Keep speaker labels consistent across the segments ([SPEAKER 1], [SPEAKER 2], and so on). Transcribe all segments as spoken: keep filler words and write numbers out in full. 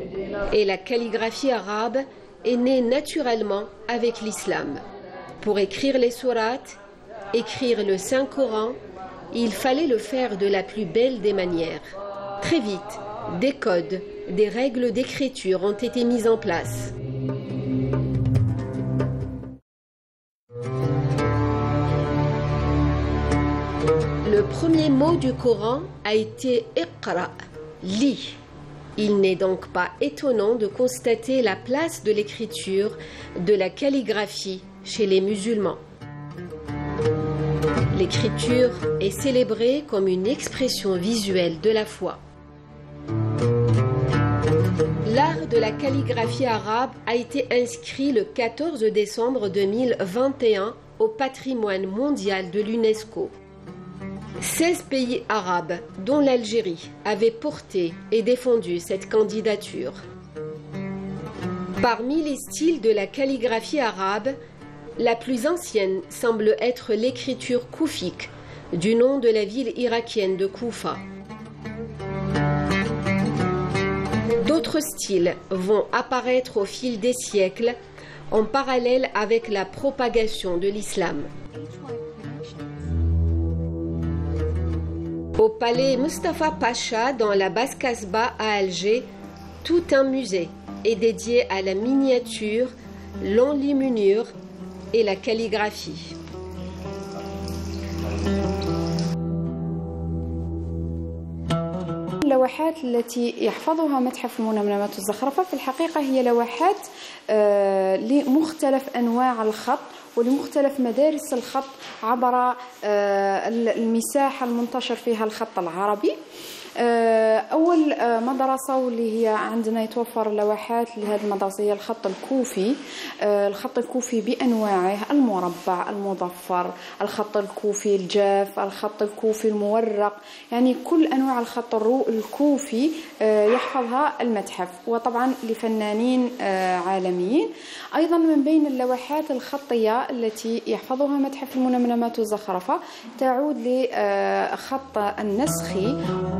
[SPEAKER 1] Et la calligraphie arabe est née naturellement avec l'islam. Pour écrire les sourates, écrire le Saint-Coran, il fallait le faire de la plus belle des manières. Très vite, des codes, des règles d'écriture ont été mises en place. Le premier mot du Coran a été « Iqra », lis. Il n'est donc pas étonnant de constater la place de l'écriture, de la calligraphie chez les musulmans. L'écriture est célébrée comme une expression visuelle de la foi. L'art de la calligraphie arabe a été inscrit le quatorze décembre deux mille vingt et un au patrimoine mondial de l'UNESCO. seize pays arabes, dont l'Algérie, avaient porté et défendu cette candidature. Parmi les styles de la calligraphie arabe, la plus ancienne semble être l'écriture koufique, du nom de la ville irakienne de Koufa. D'autres styles vont apparaître au fil des siècles, en parallèle avec la propagation de l'islam. Au palais Mustafa Pacha, dans la Basse-Casbah à Alger, tout un musée est dédié à la miniature, l'enluminure et la calligraphie.
[SPEAKER 2] اللوحات التي يحفظها متحف المنمنمات والزخرفة في الحقيقة هي لوحات لمختلف أنواع الخط ولمختلف مدارس الخط عبر المساحة المنتشر فيها الخط العربي. أول مدرسة واللي هي عندنا يتوفر لوحات لهذه المدرسة هي الخط الكوفي. الخط الكوفي بأنواعه: المربع، المضفر، الخط الكوفي الجاف، الخط الكوفي المورق، يعني كل أنواع الخط الكوفي يحفظها المتحف، وطبعا لفنانين عالميين. أيضا من بين اللوحات الخطية التي يحفظها متحف المنمنمات والزخرفة تعود لخط النسخي.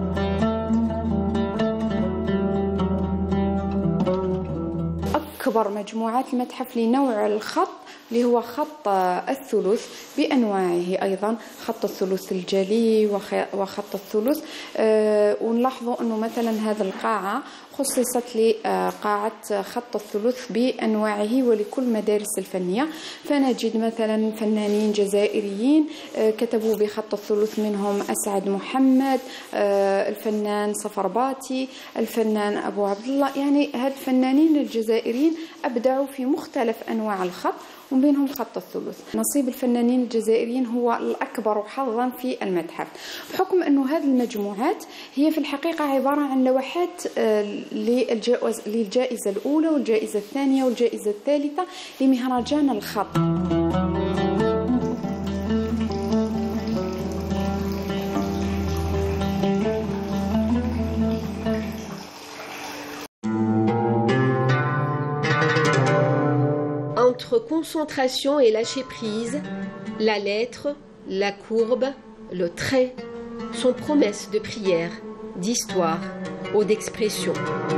[SPEAKER 2] أكبر مجموعات المتحف لنوع الخط اللي هو خط الثلث بأنواعه، أيضا خط الثلث الجلي وخط الثلث. أه ونلاحظوا أنه مثلا هذه القاعة خصصت لقاعة خط الثلث بأنواعه ولكل مدارس الفنية، فنجد مثلا فنانين جزائريين كتبوا بخط الثلث، منهم أسعد محمد، الفنان صفرباتي، الفنان أبو عبد الله. يعني هاد الفنانين الجزائريين أبدعوا في مختلف أنواع الخط ومن بينهم خط الثلث. نصيب الفنانين الجزائريين هو الأكبر حظا في المتحف، بحكم أنه هذه المجموعات هي في الحقيقة عبارة عن لوحات للجائزة الأولى والجائزة الثانية والجائزة الثالثة لمهرجان الخط.
[SPEAKER 1] Entre concentration et lâcher prise, la lettre, la courbe, le trait sont promesses de prière, d'histoire ou d'expression.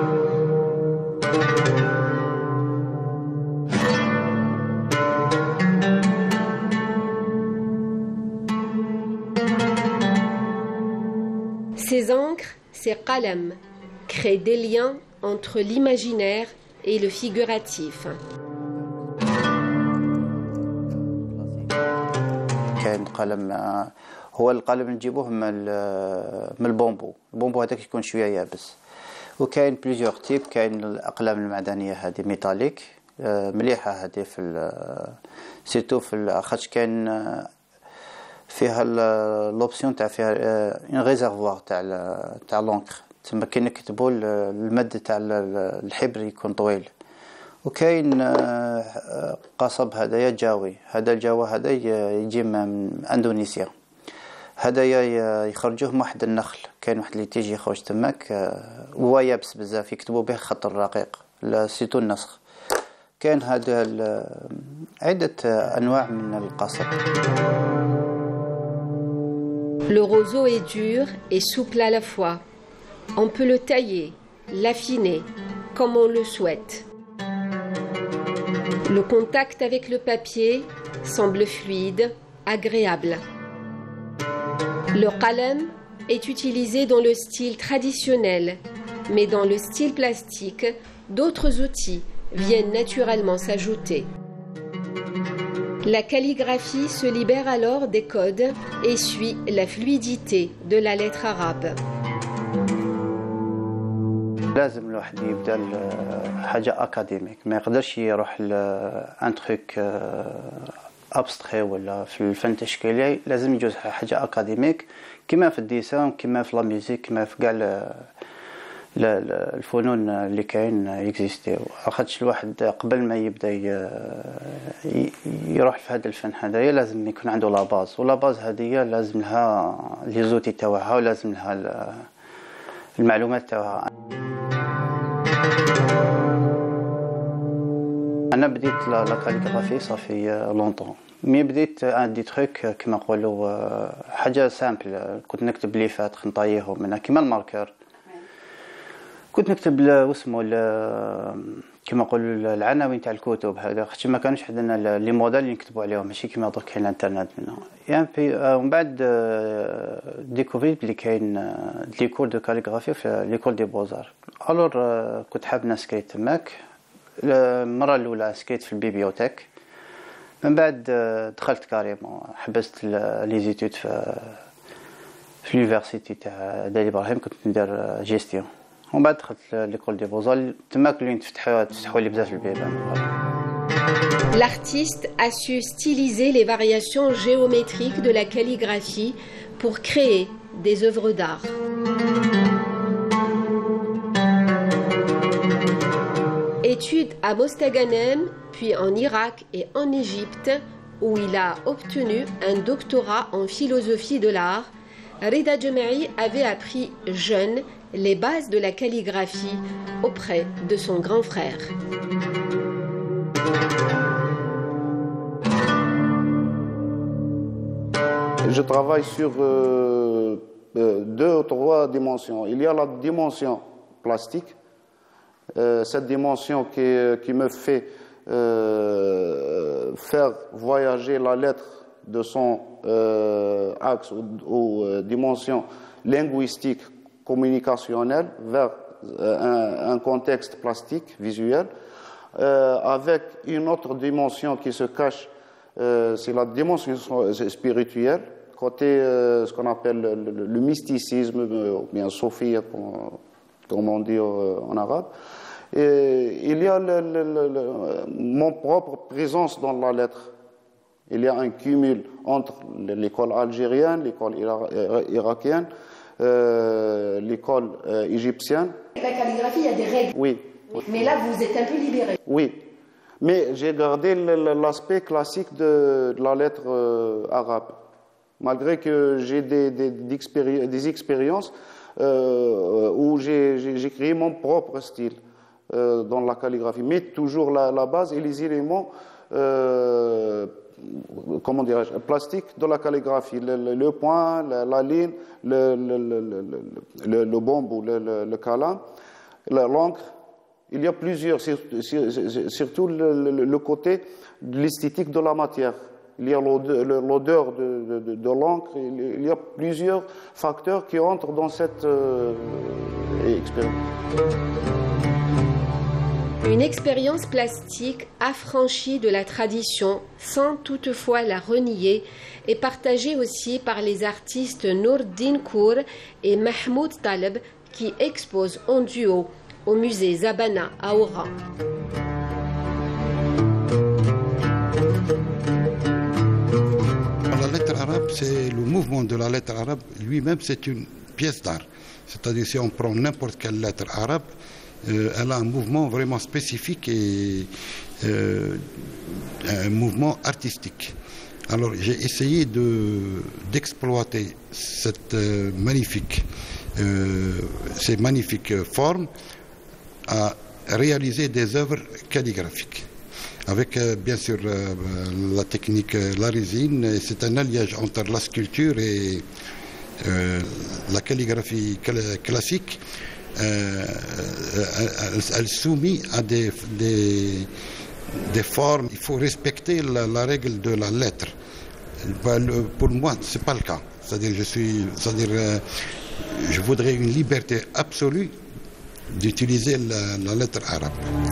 [SPEAKER 1] Ces encres, ces qalam, créent des liens entre l'imaginaire et le figuratif.
[SPEAKER 3] كاين قلم هو القلم اللي نجيبوه من من البومبو، البومبو هذاك يكون شويه يابس. وكاين بليزيور تيب، كاين الاقلام المعدنيه هذه ميتاليك مليحه هذه في سيرتو في خاطش كاين فيها لوبسيون تاع فيها اون ريزيرفوار تاع تاع لونكر، تما كي نكتبوا المد تاع الحبر يكون طويل. وكاين قصب هدايا جاوي، هذا الجاوا هذا يجي من اندونيسيا، هدايا يخرجوه من واحد النخل، كاين واحد اللي تيجي يخرج تماك هو يابس بزاف يكتبوا به خط الرقيق سيتو النسخ. كاين هذا عدة انواع من القصب.
[SPEAKER 1] Le roseau est dur et souple à la fois. On peut le tailler, l'affiner, comme on le souhaite. Le contact avec le papier semble fluide, agréable. Le qalem est utilisé dans le style traditionnel, mais dans le style plastique, d'autres outils viennent naturellement s'ajouter. La calligraphie se libère alors des codes et suit la fluidité de la lettre arabe.
[SPEAKER 3] لازم الواحد يبدا حاجه اكاديميك، ما يقدرش يروح لان تروك ابستري ولا في الفن التشكيلي، لازم يجوز حاجه اكاديميك كما في الديسان كما في لا ميوزيك كما في كاع الفنون اللي كاين اكزيستيو. خاطش الواحد قبل ما يبدا يروح في هذا الفن هذايا لازم يكون عنده لا باز، ولا باز هذه لازم لها لي زوتي تاعها ولازم لها المعلومات تاعها. انا بديت لا كاليغرافي صافي لونطون، مي بديت ان دي تروك كما نقولوا حاجه سامبل، كنت نكتب لي فات نطيهم منها كيما الماركر، كنت نكتب واسمه كما نقولوا العناوين تاع الكتب هذا، خاطش ما كانوش عندنا لي موديل اللي نكتبوا عليهم، ماشي كيما درك كاين الانترنت منها. يعني في ومن بعد ديكوفريت بلي كاين لي كور دو كاليغرافي في ليكول دي بوزار. الور كنت حاب نسكريت تماك، المره الاولى سكريت في البيبيوتيك، من بعد دخلت كاريمون حبست لي زيتود في في l'université تاع دالي ابراهيم، كنت ندير جيستيون، ومن بعد دخلت ليكول دي بوزار تماك اللي تفتحوا تفتحوا لي بزاف البيبان.
[SPEAKER 1] L'artiste a su styliser les variations géométriques de la calligraphie pour créer des œuvres d'art. Études à Mostaganem, puis en Irak et en Égypte, où il a obtenu un doctorat en philosophie de l'art, Rida Djemaï avait appris jeune les bases de la calligraphie auprès de son grand frère.
[SPEAKER 4] Je travaille sur euh, deux ou trois dimensions. Il y a la dimension plastique, euh, cette dimension qui, qui me fait euh, faire voyager la lettre de son euh, axe ou, ou euh, dimension linguistique communicationnelle vers euh, un, un contexte plastique, visuel, euh, avec une autre dimension qui se cache, euh, c'est la dimension spirituelle, côté euh, ce qu'on appelle le, le, le mysticisme, ou bien sophia, comme, comme on dit euh, en arabe. Et il y a le, le, le, mon propre présence dans la lettre. Il y a un cumul entre l'école algérienne, l'école irakienne, euh, l'école euh, égyptienne.
[SPEAKER 1] La calligraphie, il y a des règles.
[SPEAKER 4] Oui.
[SPEAKER 1] Mais là, vous êtes un peu libéré.
[SPEAKER 4] Oui. Mais j'ai gardé l'aspect classique de, de la lettre euh, arabe. Malgré que j'ai des, des, des expériences euh, où j'ai créé mon propre style euh, dans la calligraphie. Mais toujours la, la base et les éléments euh, comment dirais-je, plastique de la calligraphie, le, le, le point, la, la ligne, le, le, le, le, le bambou, le, le, le kalam, l'encre. Il y a plusieurs, surtout le, le, le côté de l'esthétique de la matière. Il y a l'odeur de, de, de l'encre, il y a plusieurs facteurs qui entrent dans cette euh, expérience.
[SPEAKER 1] Une expérience plastique affranchie de la tradition sans toutefois la renier est partagée aussi par les artistes Nourdine Kour et Mahmoud Taleb qui exposent en duo au musée Zabana à Oran.
[SPEAKER 5] La lettre arabe, c'est le mouvement de la lettre arabe lui-même, c'est une pièce d'art. C'est-à-dire si on prend n'importe quelle lettre arabe, Euh, elle a un mouvement vraiment spécifique et euh, un mouvement artistique. Alors j'ai essayé d'exploiter de, cette euh, magnifique, euh, ces magnifiques formes à réaliser des œuvres calligraphiques. Avec euh, bien sûr euh, la technique, la résine, c'est un alliage entre la sculpture et euh, la calligraphie classique. euh, elle est soumise à des, des, des formes. Il faut respecter la, la règle de la lettre. Pour moi, ce n'est pas le cas. C'est-à-dire, je suis, c'est-à-dire, euh, je voudrais une liberté absolue d'utiliser la, la lettre arabe.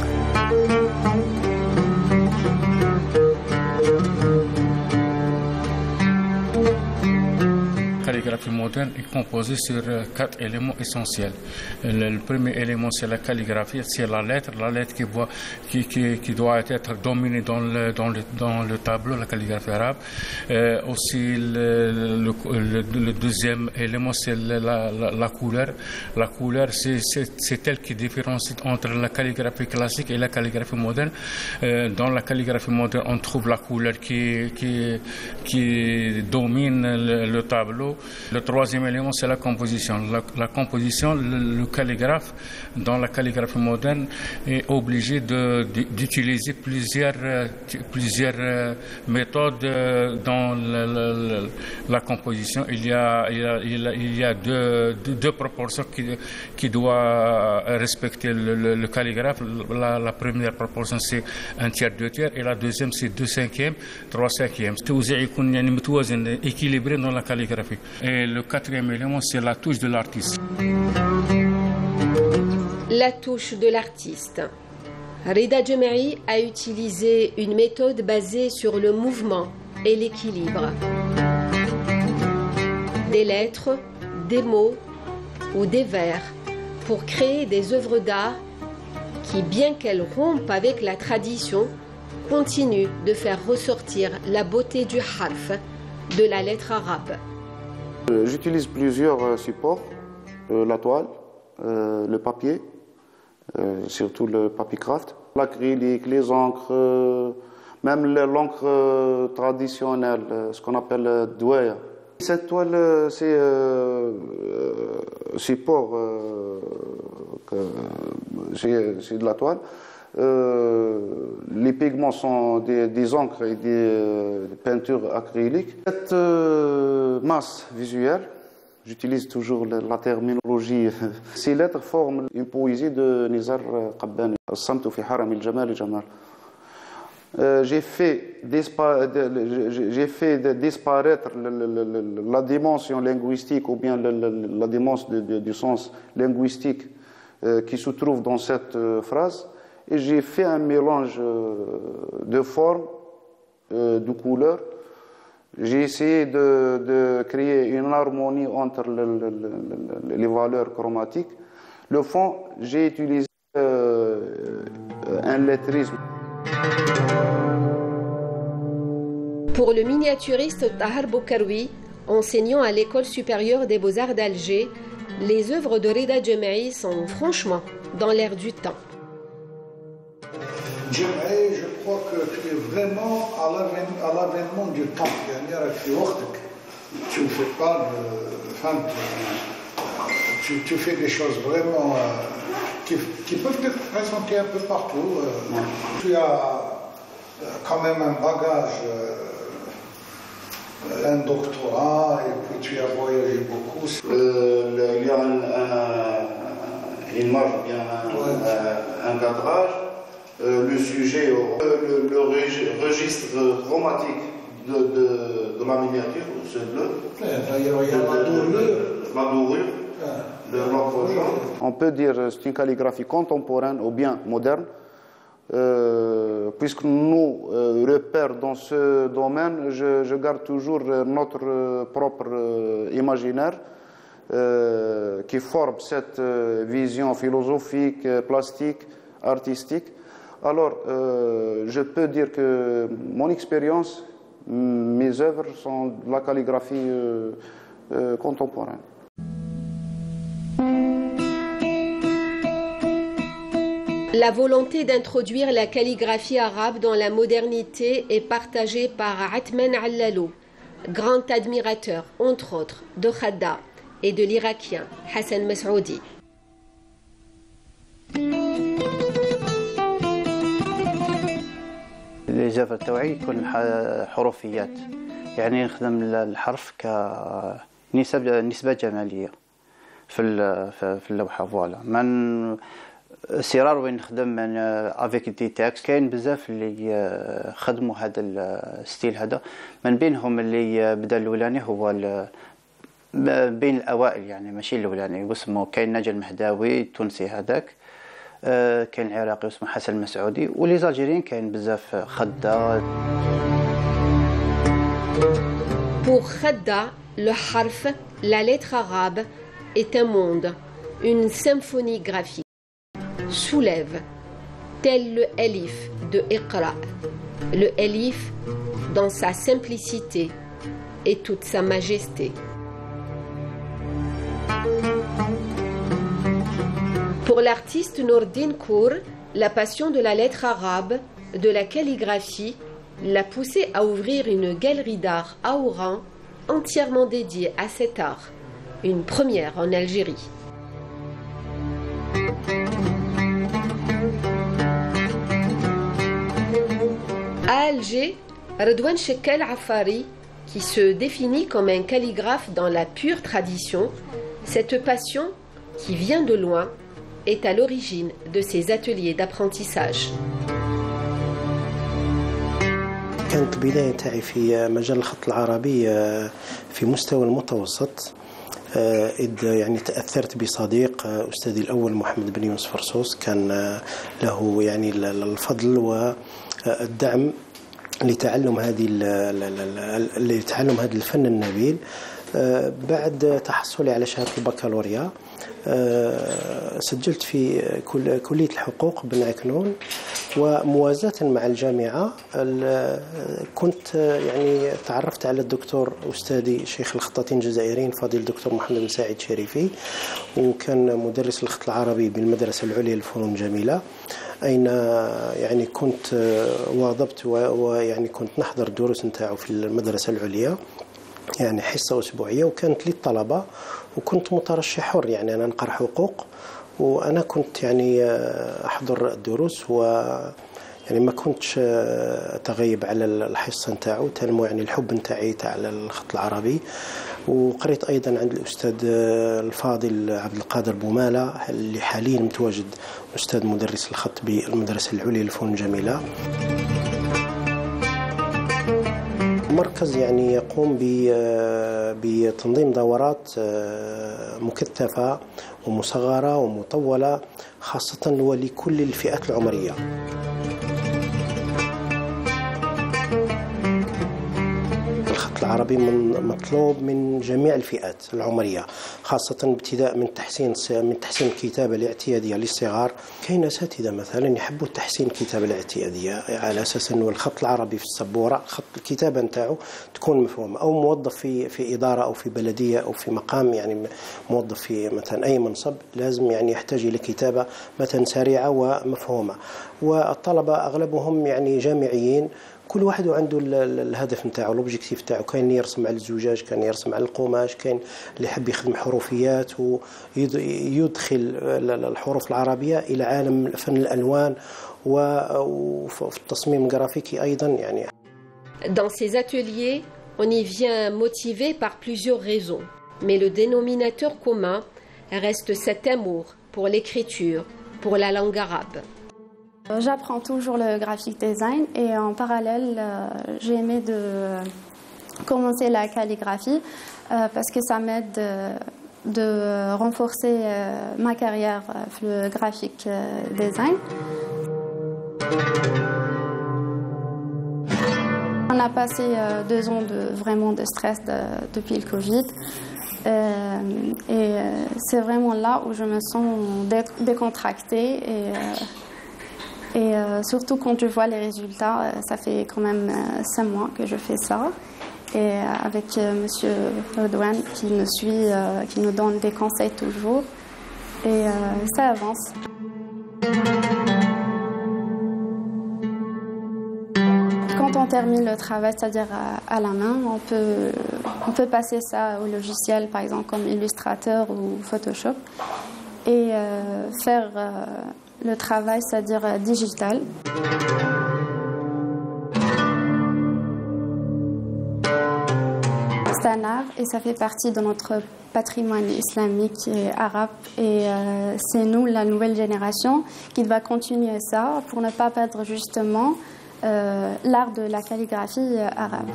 [SPEAKER 6] La calligraphie moderne est composée sur quatre éléments essentiels. Le, le premier élément, c'est la calligraphie, c'est la lettre, la lettre qui, voit, qui, qui, qui doit être dominée dans le, dans le, dans le tableau, la calligraphie arabe. Euh, aussi, le, le, le, le deuxième élément, c'est la, la, la couleur. La couleur, c'est, c'est, c'est elle qui différencie entre la calligraphie classique et la calligraphie moderne. Euh, dans la calligraphie moderne, on trouve la couleur qui, qui, qui domine le, le tableau. Le troisième élément, c'est la composition. La, la composition, le, le calligraphe, dans la calligraphie moderne, est obligé de, de, d'utiliser plusieurs, plusieurs méthodes dans la, la, la composition. Il y a, il y a, il y a, il y a deux, deux, deux proportions qui, qui doivent respecter le, le, le calligraphe. La, la première proportion, c'est un tiers, deux tiers, et la deuxième, c'est deux cinquièmes, trois cinquièmes. C'est équilibré dans la calligraphie. Et le quatrième élément, c'est la touche de l'artiste.
[SPEAKER 1] La touche de l'artiste. Rida Jemei a utilisé une méthode basée sur le mouvement et l'équilibre. Des lettres, des mots ou des vers pour créer des œuvres d'art qui, bien qu'elles rompent avec la tradition, continuent de faire ressortir la beauté du harf, de la lettre arabe.
[SPEAKER 4] J'utilise plusieurs supports, euh, la toile, euh, le papier, euh, surtout le papier craft, l'acrylique, les encres, euh, même l'encre euh, traditionnelle, euh, ce qu'on appelle euh, douaya. Cette toile, euh, c'est euh, euh, support, euh, que, c'est, c'est de la toile. Euh, les pigments sont des, des encres et des, euh, des peintures acryliques. Cette euh, masse visuelle, j'utilise toujours la, la terminologie, ces lettres forment une poésie de Nizar Qabbani. Euh, j'ai fait, dispa- de, j'ai fait de disparaître le, le, le, la dimension linguistique ou bien le, le, la dimension de, de, du sens linguistique euh, qui se trouve dans cette euh, phrase. Et j'ai fait un mélange de formes, de couleurs. J'ai essayé de, de créer une harmonie entre le, le, le, les valeurs chromatiques. Le fond, j'ai utilisé euh, un lettrisme.
[SPEAKER 1] Pour le miniaturiste Tahar Boukaroui, enseignant à l'École supérieure des beaux-arts d'Alger, les œuvres de Rida Jemei sont franchement dans l'air du temps.
[SPEAKER 7] Jemei, je crois que tu es vraiment à l'avènement du temps. Tu ne fais pas de... Enfin, tu, tu fais des choses vraiment euh, qui, qui peuvent être présentées un peu partout. Euh, tu as euh, quand même un bagage, euh, un doctorat, et puis tu as voyagé beaucoup.
[SPEAKER 4] Euh, il y a un, un, une marge, bien un, ouais. un, un cadrage. Euh, le sujet, euh, le, le registre chromatique de, de, de la miniature, c'est bleu.
[SPEAKER 7] D'ailleurs, il y a la dorure.
[SPEAKER 4] La dorure, de l'encre jaune. On peut dire que c'est une calligraphie contemporaine ou bien moderne, euh, puisque nous, euh, repères dans ce domaine, je, je garde toujours notre euh, propre euh, imaginaire euh, qui forme cette euh, vision philosophique, plastique, artistique. Alors, euh, je peux dire que mon expérience, mes œuvres sont de la calligraphie euh, euh, contemporaine.
[SPEAKER 1] La volonté d'introduire la calligraphie arabe dans la modernité est partagée par Atman Allalou, grand admirateur, entre autres, de Khadda et de l'Irakien Hassan Mas'oudi.
[SPEAKER 3] Les œuvres تاعي يكون حروفيات يعني نخدم الحرف كنسبة نسبة جمالية في في اللوحه. فوالا من سرار وين نخدم من افيك دي تاكس. كاين بزاف اللي خدموا هذا الستيل هذا، من بينهم اللي بدا الاولاني هو بين الاوائل يعني ماشي الاولاني، واسمه كاين ناجي المهداوي التونسي هذاك، كاين العراقي اسمه حسن المسعودي، ولي زالجيريين كاين بزاف. خدا
[SPEAKER 1] Pour Khadda, le harf, la lettre arabe, est un monde, une symphonie graphique. Soulève, tel le elif de Iqra. Le elif, dans sa simplicité et toute sa majesté. Pour l'artiste Nourdine Kour, la passion de la lettre arabe, de la calligraphie, l'a poussé à ouvrir une galerie d'art à Oran entièrement dédiée à cet art, une première en Algérie. À Alger, Redouane Chekkel Afari, qui se définit comme un calligraphe dans la pure tradition, cette passion, qui vient de loin, est à l'origine de ses ateliers d'apprentissage.
[SPEAKER 8] كانت البداية تاعي في مجال الخط العربي في مستوى المتوسط، إذ يعني تأثرت بصديق أستاذي الأول محمد بن يونس فرسوس، كان له يعني الفضل والدعم لتعلم هذه لتعلم هذا الفن النبيل. بعد تحصلي على شهادة البكالوريا سجلت في كلية الحقوق بن عكنون، وموازاة مع الجامعة كنت يعني تعرفت على الدكتور أستاذي شيخ الخطاطين الجزائريين فضيل الدكتور محمد بن سعيد شريفي، وكان مدرس الخط العربي بالمدرسة العليا للفنون الجميلة، أين يعني كنت واظبت ويعني كنت نحضر الدروس نتاعو في المدرسة العليا، يعني حصة أسبوعية، وكانت لي الطلبة، وكنت مترشح حر، يعني أنا نقرأ حقوق وأنا كنت يعني أحضر الدروس، و يعني ما كنتش أتغيب على الحصة نتاعو، تنمو يعني الحب نتاعي تاع الخط العربي. وقريت أيضا عند الأستاذ الفاضل عبد القادر بومالة اللي حاليا متواجد أستاذ مدرس الخط بالمدرسة العليا للفنون الجميلة. مركز يعني يقوم بتنظيم دورات مكثفة ومصغرة ومطولة، خاصة ولكل الفئات العمرية. الخط العربي من مطلوب من جميع الفئات العمرية، خاصة ابتداء من تحسين من تحسين الكتابة الاعتيادية للصغار. كاين أساتذة مثلا يحبوا تحسين الكتابة الاعتيادية على أساس أنه الخط العربي في السبورة خط الكتابة نتاعو تكون مفهومة، أو موظف في في إدارة أو في بلدية أو في مقام، يعني موظف في مثلا أي منصب لازم يعني يحتاج إلى كتابة مثلا سريعة ومفهومة. والطلبة أغلبهم يعني جامعيين، كل واحد عنده الهدف نتاعو لوبجيكتيف نتاعو، كاين يرسم على الزجاج، كاين يرسم على القماش، كاين اللي يحب يخدم حروفيات ويدخل الحروف العربية إلى عالم فن الألوان وفي التصميم الجرافيكي أيضا. يعني
[SPEAKER 1] Dans ces ateliers, on y vient motivé par plusieurs raisons, mais le dénominateur commun reste cet amour pour l'écriture, pour la langue arabe.
[SPEAKER 2] J'apprends toujours le graphic design et en parallèle, euh, j'ai aimé de commencer la calligraphie euh, parce que ça m'aide de, de renforcer euh, ma carrière euh, le graphic euh, design. On a passé euh, deux ans de vraiment de stress de, depuis le Covid. Euh, et euh, c'est vraiment là où je me sens décontractée et euh, Et euh, surtout quand je vois les résultats, ça fait quand même euh, cinq mois que je fais ça. Et euh, avec euh, Monsieur Redouane qui nous suit, euh, qui nous donne des conseils toujours. Et euh, ça avance. Quand on termine le travail, c'est-à-dire à, à la main, on peut, on peut passer ça au logiciel, par exemple comme Illustrator ou Photoshop, et euh, faire... Euh, le travail, c'est-à-dire digital. C'est un art et ça fait partie de notre patrimoine islamique et arabe. Et euh, c'est nous, la nouvelle génération, qui va continuer ça pour ne pas perdre justement euh, l'art de la calligraphie euh, arabe.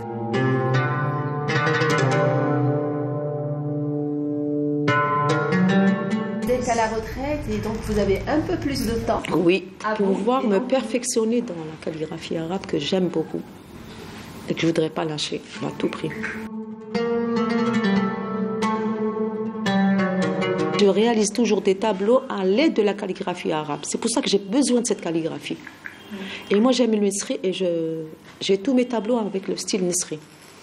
[SPEAKER 1] Vous êtes à la retraite et donc vous avez un peu plus de temps.
[SPEAKER 9] Oui, pour pouvoir me perfectionner dans la calligraphie arabe que j'aime beaucoup et que je ne voudrais pas lâcher à tout prix. Je réalise toujours des tableaux à l'aide de la calligraphie arabe. C'est pour ça que j'ai besoin de cette calligraphie. Et moi, j'aime le Nisri et je, j'ai tous mes tableaux avec le style Nisri.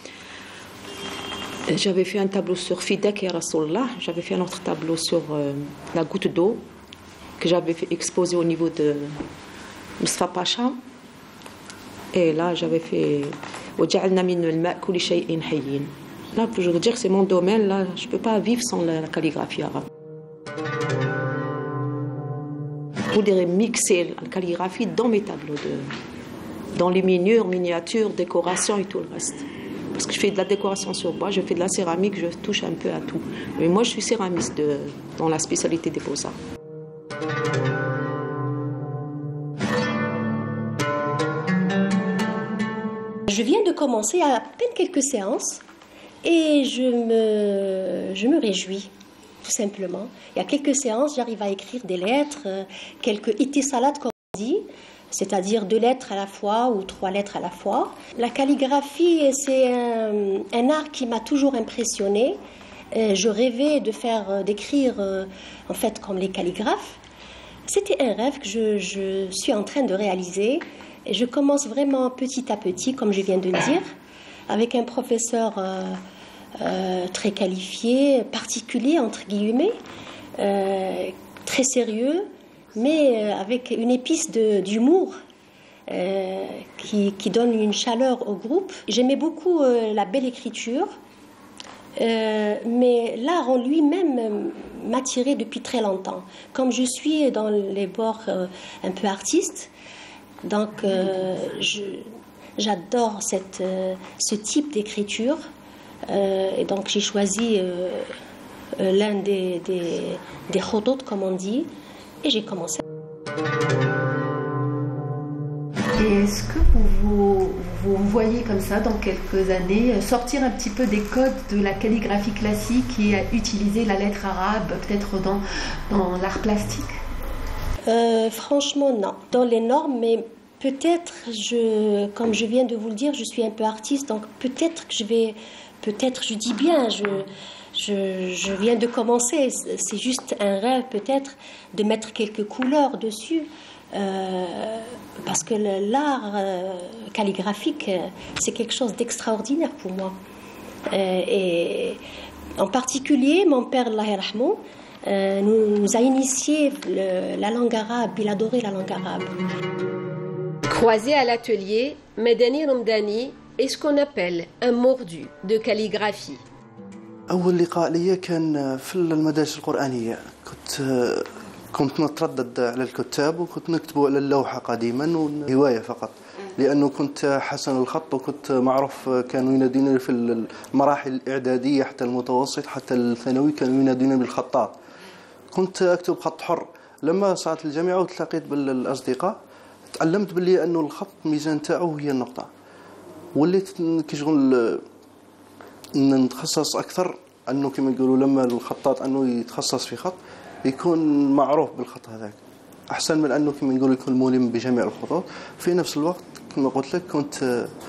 [SPEAKER 9] J'avais fait un tableau sur Fidak et Rasulullah. J'avais fait un autre tableau sur euh, la goutte d'eau que j'avais fait exposer au niveau de Mustafa Pacha. Et là, j'avais fait وَجَعَلْنَا مِنَ الْمَاءِ كُلِّ شَيْءٍ حَيٍّ. Là, je veux dire que c'est mon domaine. Là, je ne peux pas vivre sans la, la calligraphie arabe. Je voudrais mixer la calligraphie dans mes tableaux, de, dans les miniatures, miniatures, décorations et tout le reste. Parce que je fais de la décoration sur bois, je fais de la céramique, je touche un peu à tout. Mais moi, je suis céramiste de, dans la spécialité des beaux-arts.
[SPEAKER 10] Je viens de commencer à peine quelques séances et je me, je me réjouis, tout simplement. Il y a quelques séances, j'arrive à écrire des lettres, quelques itisalat comme on dit, c'est-à-dire deux lettres à la fois ou trois lettres à la fois. La calligraphie, c'est un, un art qui m'a toujours impressionnée. Je rêvais de faire, d'écrire en fait comme les calligraphes. C'était un rêve que je, je suis en train de réaliser. Et je commence vraiment petit à petit, comme je viens de le dire, avec un professeur euh, euh, très qualifié, particulier entre guillemets, euh, très sérieux, mais avec une épice de, d'humour euh, qui, qui donne une chaleur au groupe. J'aimais beaucoup euh, la belle écriture, euh, mais l'art en lui-même m'attirait depuis très longtemps. Comme je suis dans les bords euh, un peu artistes, donc euh, je, j'adore cette, euh, ce type d'écriture, euh, et donc j'ai choisi euh, euh, l'un des, des, des khotot, comme on dit, et j'ai commencé.
[SPEAKER 1] Et est-ce que vous, vous, vous voyez comme ça, dans quelques années, sortir un petit peu des codes de la calligraphie classique et utiliser la lettre arabe, peut-être dans, dans l'art plastique ?
[SPEAKER 10] Euh, franchement, non. Dans les normes, mais peut-être, je, comme je viens de vous le dire, je suis un peu artiste, donc peut-être que je vais, peut-être, je dis bien, je, je, je viens de commencer, c'est juste un rêve peut-être de mettre quelques couleurs dessus, euh, parce que le, l'art euh, calligraphique, c'est quelque chose d'extraordinaire pour moi. Euh, et en particulier, mon père, Allah yarhamou, Euh, nous, nous a initié le, la langue arabe, il adorait la langue arabe.
[SPEAKER 1] Croisé à l'atelier, Medani Ramdani est ce qu'on appelle un mordu de calligraphie.
[SPEAKER 11] أول لقاء لي كان في المدارس القرآنية. كنت كنت نتردد على الكتاب وكنت نكتب على اللوحة قديما وهواية فقط، لأنه كنت حسن الخط وكنت معروف، كانوا ينادونني في المراحل الإعدادية حتى المتوسط حتى الثانوي كانوا ينادونني بالخطاط. كنت أكتب خط حر. لما صعدت الجامعة وتلاقيت بالأصدقاء تعلمت باللي أنه الخط ميزان تاعو هي النقطة، وليت كي شغل نتخصص أكثر، أنه كما يقولوا لما الخطاط أنه يتخصص في خط يكون معروف بالخط هذاك أحسن من أنه كما يقولوا يكون ملم بجميع الخطوط. في نفس الوقت كما قلت لك كنت